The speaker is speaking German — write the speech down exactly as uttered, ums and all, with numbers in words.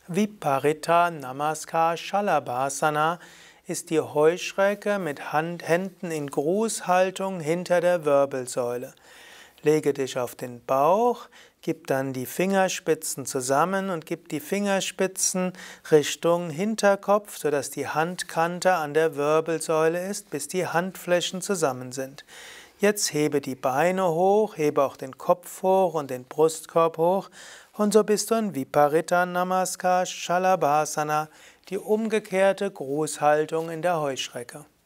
Viparita Namaskar Shalabhasana ist die Heuschrecke mit Hand, Händen in Grußhaltung hinter der Wirbelsäule. Lege dich auf den Bauch, gib dann die Fingerspitzen zusammen und gib die Fingerspitzen Richtung Hinterkopf, sodass die Handkante an der Wirbelsäule ist, bis die Handflächen zusammen sind. Jetzt hebe die Beine hoch, hebe auch den Kopf hoch und den Brustkorb hoch und so bist du in Viparita Namaskar Shalabhasana, die umgekehrte Grußhaltung in der Heuschrecke.